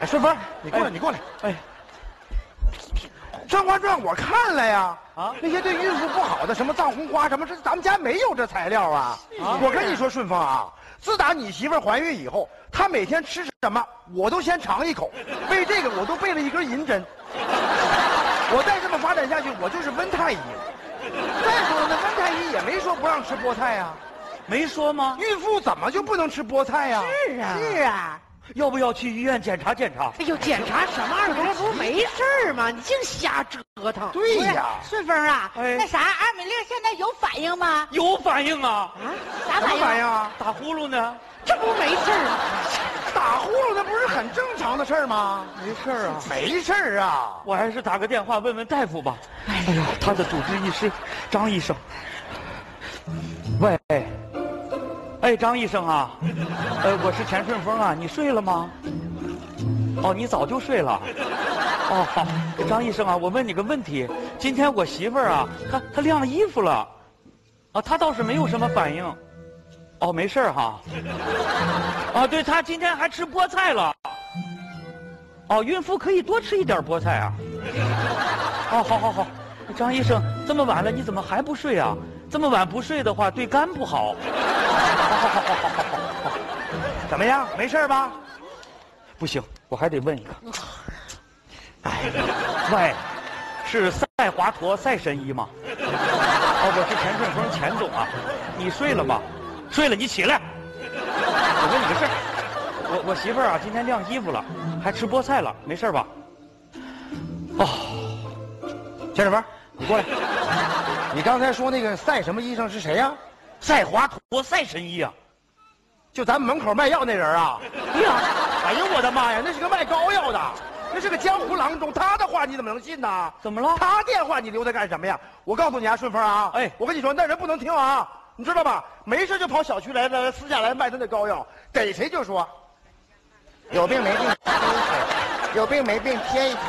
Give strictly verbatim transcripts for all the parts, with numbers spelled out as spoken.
哎，顺风，你过来，你过来。哎，《甄嬛传》我看了呀，啊，那些对孕妇不好的，什么藏红花什么，这咱们家没有这材料啊。啊我跟你说，顺风啊，自打你媳妇怀孕以后，她每天吃什么，我都先尝一口。为这个，我都备了一根银针。我再这么发展下去，我就是温太医了。再说了，那温太医也没说不让吃菠菜呀、啊， 没说吗？ 孕妇怎么就不能吃菠菜呀、啊？ 是啊，是啊。 要不要去医院检查检查？ 哎呦，检查什么？这不是没事儿吗？你净瞎折腾。 对呀， 顺风啊， 哎、 那啥，二美丽现在有反应吗？ 有反应啊！ 啊，啥反应？ 反应啊？ 打呼噜呢？ 这不没事儿吗？ 打呼噜那不是很正常的事儿吗？ 没事儿啊， 没事儿啊。 我还是打个电话问问大夫吧。哎呀，他的主治医师张医生。喂。哎，张医生啊，呃，我是钱顺风啊，你睡了吗？哦，你早就睡了。哦，好，张医生啊，我问你个问题，今天我媳妇儿啊，她她晾衣服了，啊，她倒是没有什么反应。哦，没事哈。啊，对，她今天还吃菠菜了。哦，孕妇可以多吃一点菠菜啊。哦，好好好，张医生，这么晚了你怎么还不睡啊？这么晚不睡的话，对肝不好。好好好好好好好， 怎么样？没事吧？ 不行，我还得问一个。哎，喂，是赛华佗赛神医吗？哦，我是钱顺风钱总啊。你睡了吗？睡了，你起来。我问你个事儿，我我媳妇儿啊，今天晾衣服了，还吃菠菜了，没事吧？哦， 钱顺风，你过来。你刚才说那个赛什么医生是谁呀、啊？ 赛华佗赛神医啊， 就咱们门口卖药那人啊！ 对呀， 哎呦我的妈呀，那是个卖膏药的，那是个江湖郎中，他的话你怎么能信呢？ 怎么了？ 他电话你留着干什么呀？我告诉你啊，顺风啊，哎，我跟你说，那人不能听啊，你知道吧？没事就跑小区来来私下来卖他那膏药，逮谁就说，有病没病贴一腿，有病没病贴一腿。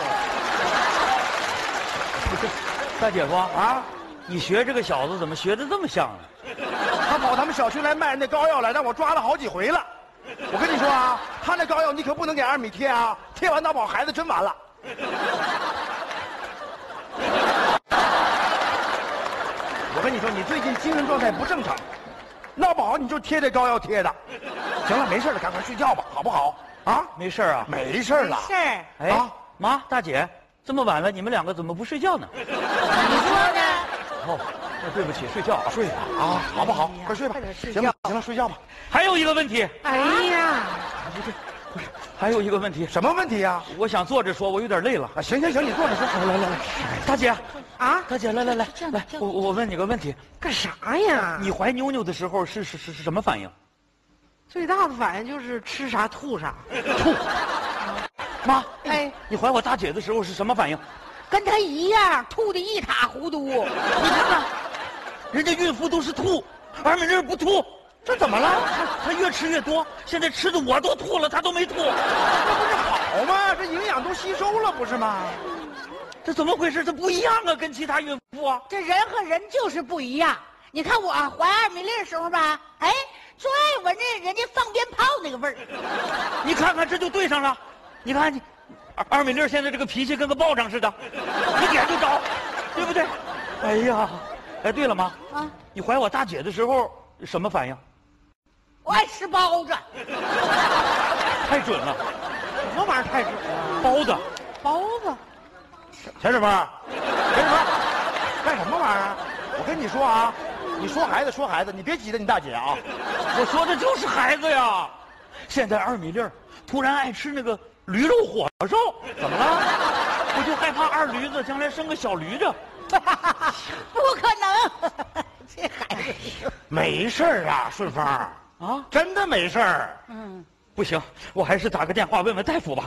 不是，大姐夫啊。你学这个小子怎么学的这么像啊？ 他跑咱们小区来卖那膏药来，让我抓了好几回了。我跟你说啊，他那膏药你可不能给二米贴啊，贴完闹不好孩子真完了。我跟你说，你最近精神状态不正常，闹不好你就贴这膏药贴的。行了，没事了，赶快睡觉吧，好不好？啊， 没事啊， 没事了。 没事。 哎，啊、妈，大姐，这么晚了，你们两个怎么不睡觉呢？ 你说呢？ 哦，那对不起，睡觉啊， 睡吧啊，好不好？快睡吧。行了，行了，睡觉吧。 还有一个问题。 哎呀， 不是，不是，还有一个问题。 什么问题呀？ 我想坐着说，我有点累了。 啊，行行行，你坐着说。 来来来来，大姐啊， 大姐，来来来来，我我问你个问题， 干啥呀？ 你怀妞妞的时候是是是是什么反应？ 最大的反应就是吃啥吐啥。 吐。妈， 哎， 你怀我大姐的时候是什么反应？ 跟她一样，吐的一塌糊涂。 你看看，人家孕妇都是吐，二美丽不吐， 这怎么了？ 她她越吃越多，现在吃的我都吐了，她都没吐， 这不是好吗？这营养都吸收了，不是吗？ 这怎么回事？这不一样啊，跟其他孕妇啊。 这人和人就是不一样。你看我怀二美丽的时候吧，哎，最爱闻着人家放鞭炮那个味儿。 你看看，这就对上了。你看你。二二美丽现在这个脾气跟个暴涨似的，一点就着，对不对？哎呀，哎，对了，妈啊，你怀我大姐的时候什么反应？ 我爱吃包子。 太准了， 什么玩意儿太准了？ 包子， 包子。 钱师傅，钱师傅，干什么玩意儿？我跟你说啊，你说孩子说孩子，你别急着你大姐啊。 我说的就是孩子呀。现在二美丽突然爱吃那个。驴肉火烧怎么了？我就害怕二驴子将来生个小驴子。 不可能，这孩子没事儿啊，顺风啊，真的没事儿。 嗯， 不行，我还是打个电话问问大夫吧。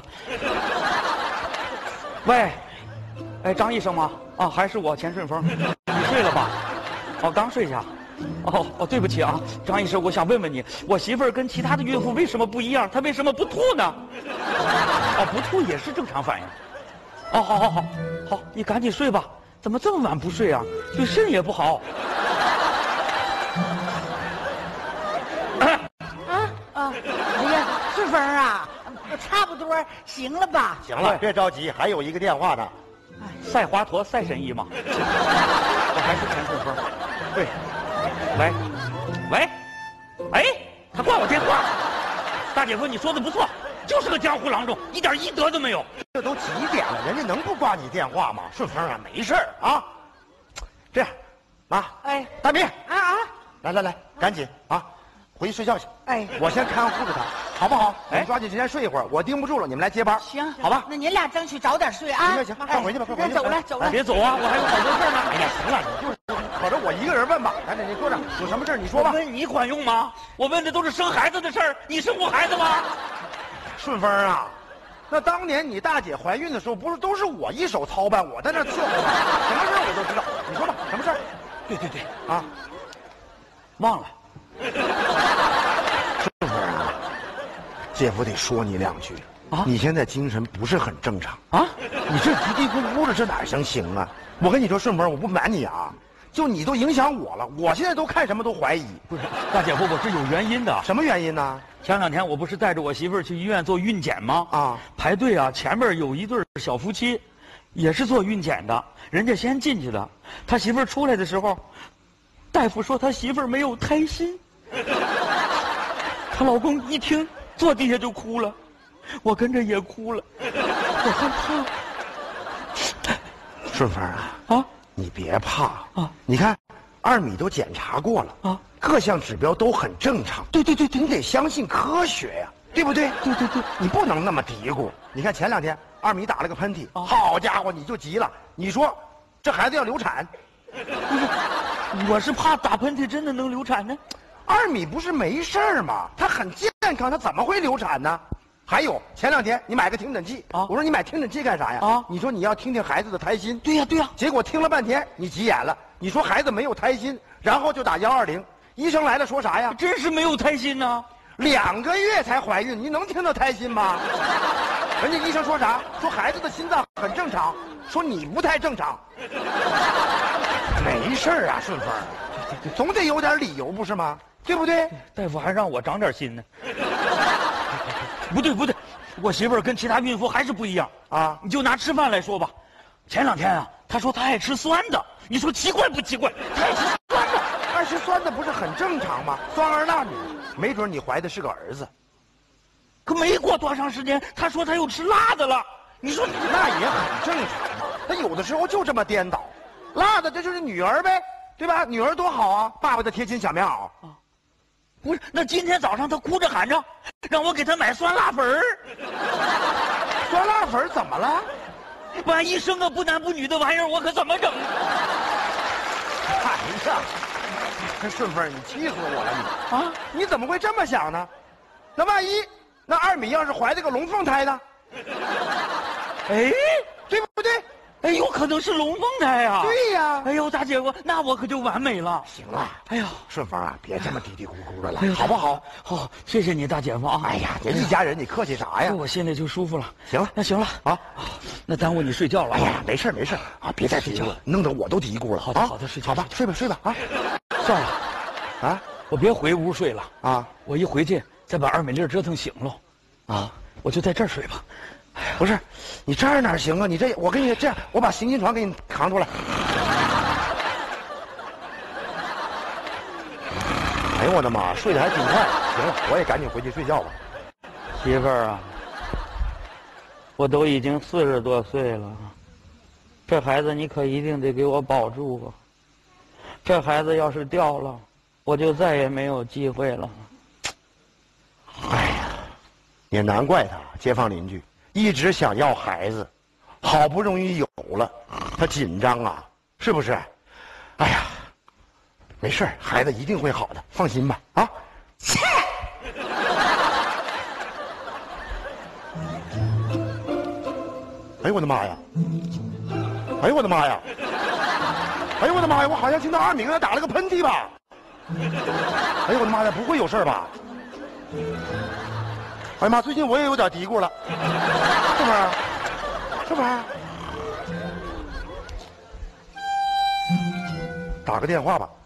喂，哎，张医生吗？啊，还是我钱顺风。你睡了吧？哦，刚睡下。哦哦，对不起啊，张医生，我想问问你，我媳妇儿跟其他的孕妇为什么不一样？她为什么不吐呢？哦，不吐也是正常反应。哦，好好好，好，你赶紧睡吧。怎么这么晚不睡啊？对肾也不好。 啊啊！哎呀，顺风啊，差不多。 多，行了吧？ 行了，别着急，还有一个电话呢。 赛华佗赛神医嘛。我还是陈顺风。对，喂，喂，哎，他挂我电话。大姐夫，你说的不错，就是个江湖郎中，一点医德都没有。 这都几点了，人家能不挂你电话吗？顺风啊，没事儿啊。这样，妈， 哎， 大米， 啊啊， 来来来，赶紧啊，回去睡觉去。 哎， 我先看护着他，好不好？哎，抓紧时间睡一会儿，我盯不住了，你们来接班。 行， 好吧。 那您俩争取早点睡啊。 行行行，快回去吧，快回去。 走了走了， 别走啊，我还有好多事呢。 哎呀，行了，你就是可着我一个人问吧。来，你坐着，有什么事你说吧。 问你管用吗？我问的都是生孩子的事儿，你生过孩子吗？ 顺风啊，那当年你大姐怀孕的时候，不是都是我一手操办，我在那伺候吗？什么事儿我都知道，你说吧，什么事儿？ 对对对， 啊， 忘了。 顺风啊，姐夫得说你两句啊， 你现在精神不是很正常啊， 你这嘀嘀咕咕的，这哪行行啊？我跟你说，顺风，我不瞒你啊，就你都影响我了，我现在都看什么都怀疑。 不是，大姐夫，我是有原因的。 什么原因呢？ 前两天我不是带着我媳妇儿去医院做孕检吗？ 啊， 排队啊，前面有一对小夫妻，也是做孕检的，人家先进去的。他媳妇儿出来的时候，大夫说他媳妇儿没有胎心。她老公一听，坐地下就哭了，我跟着也哭了，我害怕。 顺风啊， 啊， 你别怕啊， 你看，二米都检查过了啊， 各项指标都很正常。 对对对对， 你得相信科学呀，对不对？ 对对对， 你不能那么嘀咕。你看前两天二米打了个喷嚏， 啊、 好家伙，你就急了。你说这孩子要流产， 不是，我是怕打喷嚏真的能流产呢。 二米不是没事儿吗？他很健康，他怎么会流产呢？还有前两天你买个听诊器啊，我说你买听诊器干啥呀？啊，你说你要听听孩子的胎心。 对呀对呀， 结果听了半天你急眼了，你说孩子没有胎心，然后就打幺二零，医生来了说啥呀？ 真是没有胎心呢， 两个月才怀孕，你能听到胎心吗？人家医生说啥？说孩子的心脏很正常，说你不太正常。没事儿啊，顺风，总得有点理由不是吗？对不对？ 大夫还让我长点心呢。不对不对，我媳妇儿跟其他孕妇还是不一样啊！你就拿吃饭来说吧，前两天啊，她说她爱吃酸的，你说奇怪不奇怪？她爱吃酸的， 爱吃酸的不是很正常吗？酸儿辣女，没准你怀的是个儿子。 可没过多长时间，她说她又吃辣的了，你说那也很正常嘛。她有的时候就这么颠倒，辣的这就是女儿呗，对吧？女儿多好啊，爸爸的贴心小棉袄啊。 不是，那今天早上他哭着喊着，让我给他买酸辣粉儿。 酸辣粉儿怎么了？ 万一生个不男不女的玩意儿，我可怎么整？ 哎呀，这顺风，你气死我了你！啊，你怎么会这么想呢？那万一那二米要是怀了个龙凤胎呢？ 哎， 对不对？ 哎，有可能是龙凤胎啊！ 对呀！ 哎呦，大姐夫，那我可就完美了。 行了， 哎呀， 顺风啊，别这么嘀嘀咕咕的了，好不好？ 好，谢谢你，大姐夫啊！ 哎呀，这一家人，你客气啥呀？ 我心里就舒服了。 行了， 那行了啊，那耽误你睡觉了。 哎呀，没事没事啊，别再嘀咕了，弄得我都嘀咕了。 好的好的，睡觉。 好吧，睡吧睡吧啊！ 算了， 啊， 我别回屋睡了啊， 我一回去再把二美丽折腾醒了，啊，我就在这儿睡吧。 不是，你这儿哪行啊？你这，我跟你这样，我把行军床给你扛出来。哎呦我的妈，睡得还挺快。行了，我也赶紧回去睡觉吧。 媳妇儿啊，我都已经四十多岁了，这孩子你可一定得给我保住啊！这孩子要是掉了，我就再也没有机会了。 哎呀，也难怪他，街坊邻居。一直想要孩子，好不容易有了，他紧张啊，是不是？哎呀，没事，孩子一定会好的，放心吧，啊！切！哎呦我的妈呀！哎呦我的妈呀！哎呦我的妈呀！我好像听到二明打了个喷嚏吧？哎呦我的妈呀！不会有事吧？哎呀妈！最近我也有点嘀咕了，是不是？是不是？打个电话吧。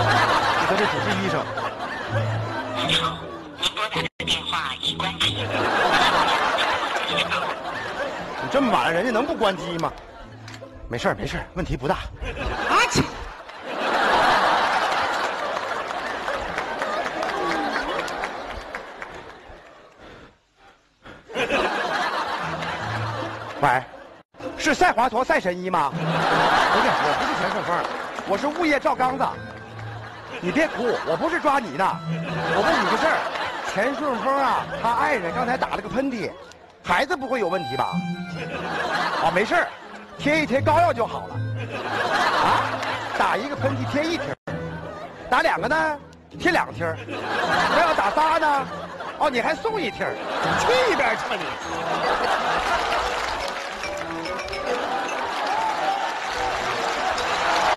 他这只是医生。 您好，您拨打的电话已关机。 这么晚了，人家能不关机吗？没事没事，问题不大。 啊切！ 喂，是赛华佗赛神医吗？不是，我不是钱顺风，我是物业赵刚子。你别哭，我不是抓你的。我问你个事儿，钱顺风啊，他爱人刚才打了个喷嚏，孩子不会有问题吧？哦，没事儿，贴一贴膏药就好了。啊，打一个喷嚏贴一贴，打两个呢，贴两贴。那要打仨呢？哦，你还送一贴，去一边去吧你！